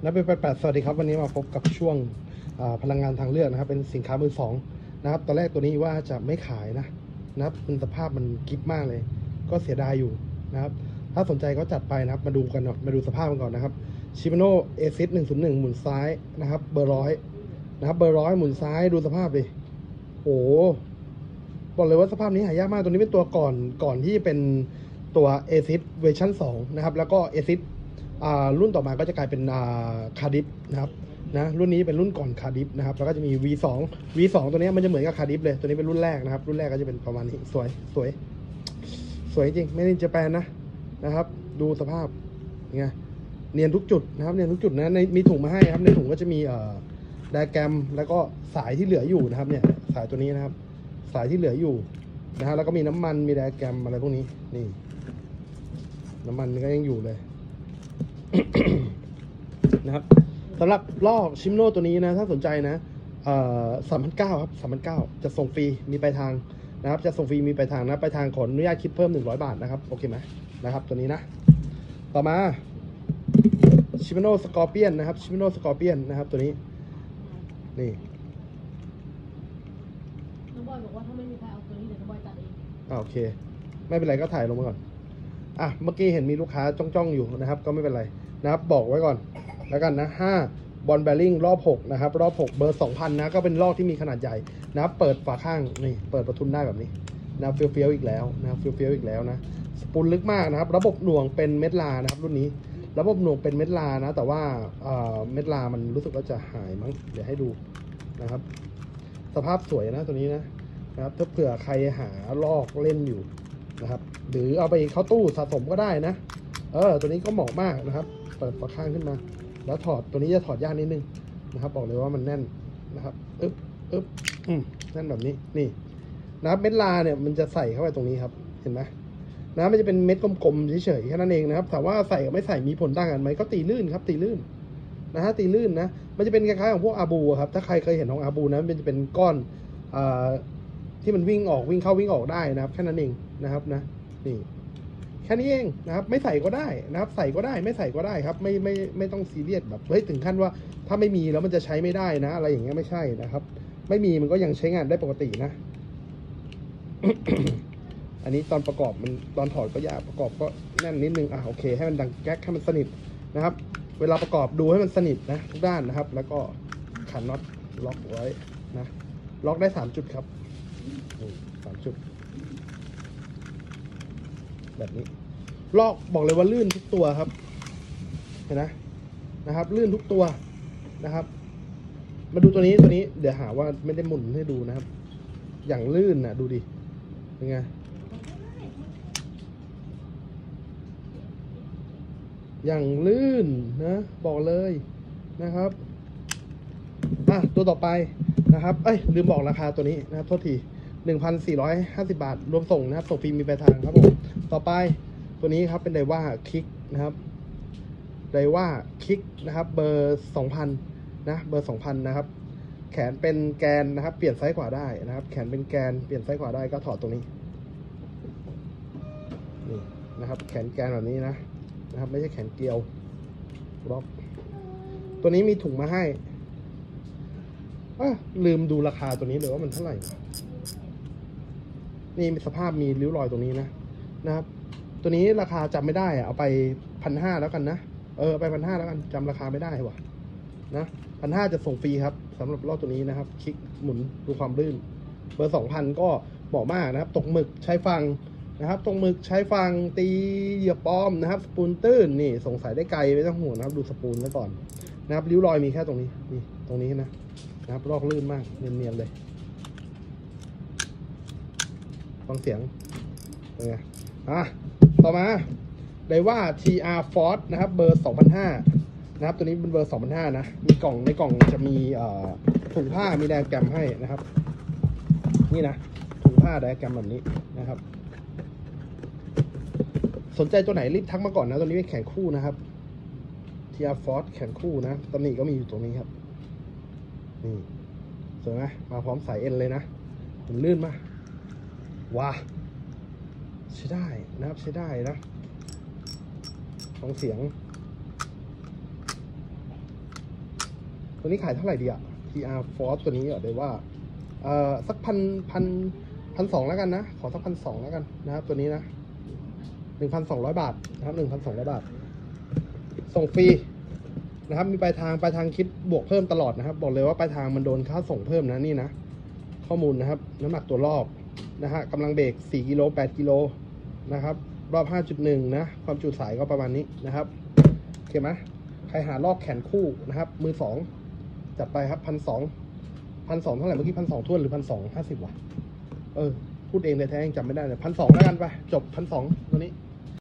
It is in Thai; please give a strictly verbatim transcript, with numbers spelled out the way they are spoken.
และเป็นแปดสวัสดีครับวันนี้มาพบกับช่วงพลังงานทางเลือกนะครับเป็นสินค้ามือสองนะครับตอนแรกตัวนี้ว่าจะไม่ขายนะนะครับเป็นสภาพมันกิ๊บมากเลยก็เสียดายอยู่นะครับถ้าสนใจก็จัดไปนะครับมาดูกันเนาะมาดูสภาพกันก่อนนะครับชิมาโน่เอซิสหนึ่งศูนย์หนึ่งหมุนซ้ายนะครับเบอร์ร้อยนะครับเบอร์ร้อยหมุนซ้ายดูสภาพดิโอ้บอกเลยว่าสภาพนี้หายากมากตัวนี้เป็นตัวก่อนก่อนที่จะเป็นตัวเอซิสเวอร์ชันสองนะครับแล้วก็เอซิสรุ่นต่อมาก็จะกลายเป็นคาร์ดิฟนะครับนะรุ่นนี้เป็นรุ่นก่อนคาร์ดิฟนะครับแล้วก็จะมี วี สอง วี สอง ตัวนี้มันจะเหมือนกับคาร์ดิฟเลยตัวนี้เป็นรุ่นแรกนะครับรุ่นแรกก็จะเป็นประมาณนี้สวยสวยสวยจริงไม่ได้จะแปลนะนะครับดูสภาพไงเนียนทุกจุดนะครับเนียนทุกจุดนะในมีถุงมาให้ครับในถุงก็จะมีเอ่อไดอะแกรมแล้วก็สายที่เหลืออยู่นะครับเนี่ยสายตัวนี้นะครับสายที่เหลืออยู่นะฮะแล้วก็มีน้ำมันมีไดอะแกรมอะไรพวกนี้นี่น้ำมันก็ยังอยู่เลยนะครับสำหรับลอกชิมโน่ตัวนี้นะถ้าสนใจนะเอ่อสามพันเก้าครับสามพันเก้าจะส่งฟรีมีปลายทางนะครับจะส่งฟรีมีปลายทางนะปลายทางขออนุญาตคิดเพิ่มหนึ่งร้อยบาทนะครับโอเคไหมนะครับตัวนี้นะต่อมาชิมโน่สกอร์เปียนนะครับชิมโน่สกอร์เปียนนะครับตัวนี้นี่น้องบอยบอกว่าถ้าไม่มีใครเอาตัวนี้เดี๋ยวน้องบอยตัดเองอ่าโอเคไม่เป็นไรก็ถ่ายลงมาก่อนอ่ะเมื่อกี้เห็นมีลูกค้าจ้องๆอยู่นะครับก็ไม่เป็นไรนะครับบอกไว้ก่อนแล้วกันนะห้าบอลแบริ่งรอบหกนะครับรอบหกเบอร์ สองพัน นะก็เป็นรอบที่มีขนาดใหญ่นะครับเปิดฝาข้างนี่เปิดประทุนได้แบบนี้นะเฟี้ยวๆอีกแล้วนะเฟี้ยวๆอีกแล้วนะสปูลลึกมากนะครับระบบหน่วงเป็นเม็ดลานะครับรุ่นนี้ระบบหน่วงเป็นเม็ดลานะแต่ว่าเม็ดลามันรู้สึกว่าจะหายมั้งเดี๋ยวให้ดูนะครับสภาพสวยนะตัวนี้นะนะครับถ้าเผื่อใครหาลอกเล่นอยู่นะครับหรือเอาไปเข้าตู้สะสมก็ได้นะเออตัวนี้ก็เหมาะมากนะครับเปิดฝาข้างขึ้นมาแล้วถอดตัวนี้จะถอดยากนิดนึงนะครับบอกเลยว่ามันแน่นนะครับอึ๊บอึ๊บอืมแน่นแบบนี้นี่นะครับเม็ดลาเนี่ยมันจะใส่เข้าไปตรงนี้ครับเห็นไหมนะมันจะเป็นเม็ดกลมๆเฉยๆแค่นั้นเองนะครับแต่ว่าใส่กับไม่ใส่มีผลต่างกันไหมก็ตีลื่นครับตีลื่นนะฮะตีลื่นนะมันจะเป็นคล้ายๆของพวกอาบูครับถ้าใครเคยเห็นของอาบูนะมันจะเป็นก้อนอ่าที่มันวิ่งออกวิ่งเข้าวิ่งออกได้นะครับแค่นั้นเองนะครับนะนี่แค่นี้เองนะครับไม่ใส่ก็ได้นะครับใส่ก็ได้ไม่ใส่ก็ได้ครับไม่ไม่ไม่ต้องซีเรียสแบบเฮ้ยถึงขั้นว่าถ้าไม่มีแล้วมันจะใช้ไม่ได้นะอะไรอย่างเงี้ยไม่ใช่นะครับไม่มีมันก็ยังใช้งานได้ปกตินะ อันนี้ตอนประกอบมันตอนถอดก็ยากประกอบก็แน่นนิดนึงอ่ะโอเคให้มันดังแก๊กให้มันสนิทนะครับเวลาประกอบดูให้มันสนิทนะทุกด้านนะครับแล้วก็ขันน็อตล็อกไว้นะล็อกได้สามจุดครับสามจุดแบบนี้ลอกบอกเลยว่าลื่นทุกตัวครับเห็นไหมนะครับลื่นทุกตัวนะครับมาดูตัวนี้ตัวนี้เดี๋ยวหาว่าไม่ได้หมุนให้ดูนะครับอย่างลื่นนะดูดิเป็นไงอย่างลื่นนะบอกเลยนะครับอ่ะตัวต่อไปนะครับเอ้ยลืมบอกราคาตัวนี้นะครับโทษทีหนึ่งพันสี่ร้อยห้าสิบบาทรวมส่งนะครับส่งฟรีมีปลายทางครับผมต่อไปตัวนี้ครับเป็นไดว่าคิกนะครับไดว่าคิกนะครับเบอร์สองพันนะเบอร์สองพันนะครับแขนเป็นแกนนะครับเปลี่ยนซ้ายขวาได้นะครับแขนเป็นแกนเปลี่ยนซ้ายขวาได้ก็ถอดตรงนี้นี่นะครับแขนแกนแบบนี้นะนะครับไม่ใช่แขนเกลียวล็อกตัวนี้มีถุงมาให้ลืมดูราคาตัวนี้เลยว่ามันเท่าไหร่นี่มีสภาพมีริ้วรอยตรงนี้นะนะครับตัวนี้ราคาจำไม่ได้อะเอาไปพันห้าแล้วกันนะเออไปพันห้าแล้วกันจำราคาไม่ได้ว่ะนะพันห้าจะส่งฟรีครับสำหรับรอบตัวนี้นะครับคลิกหมุนดูความลื่นเบอร์สองพันก็เหมาะมากนะครับตกหมึกใช้ฟังนะครับตกหมึกใช้ฟังตีเหยื่อป้อมนะครับสปูนตื้นนี่สงสัยได้ไกลไม่ต้องห่วงนะครับดูสปูนซะก่อนนะครับริ้วรอยมีแค่ตรงนี้นี่ตรงนี้นะนะครับลอกลื่นมากเนียนๆเลยฟังเสียงเป็นไงอ่ะต่อมาไดว่า ที อาร์ Force นะครับเบอร์สองพันห้านะครับตัวนี้เป็นเบอร์สองพันห้านะมีกล่องในกล่องจะมีถุงผ้ามีไดอะแกรมให้นะครับนี่นะถุงผ้าไดอะแกรมแบบนี้นะครับสนใจตัวไหนรีบทักมาก่อนนะตัวนี้เป็นแขนคู่นะครับ ที อาร์ Force แขนคู่นะตำหนิก็มีอยู่ตรงนี้ครับนี่สวยไหมมาพร้อมสายเอ็นเลยนะมันลื่นมากว้าใช้ได้นะครับใช้ได้นะฟังเสียงตัวนี้ขายเท่าไหร่ดีอะ ที อาร์ Force ตัวนี้เหรอเดี๋ยวว่าเอ่อสักพันพันพันสองแล้วกันนะขอสักพันสองแล้วกันนะครับตัวนี้นะหนึ่งพันสองร้อยบาทนะครับหนึ่งพันสองร้อยบาทส่งฟรีนะครับมีปลายทางปลายทางคิดบวกเพิ่มตลอดนะครับบอกเลยว่าปลายทางมันโดนค่าส่งเพิ่มนะนี่นะข้อมูลนะครับน้ำหนักตัวรอบนะฮะกำลังเบรกสี่กิโลแปดกิโลนะครับรอบ ห้าจุดหนึ่ง นะความจุสายก็ประมาณนี้นะครับโอเคไหมใครหารอบแขนคู่นะครับมือสองจัดไปครับพันสองพันสองเท่าไหร่เมื่อกี้พันสองท้วนหรือพันสองห้าสิบวะเออพูดเองเลยแท้ยังจำไม่ได้เลยพันสองแล้วกันไปจบพันสองตัวนี้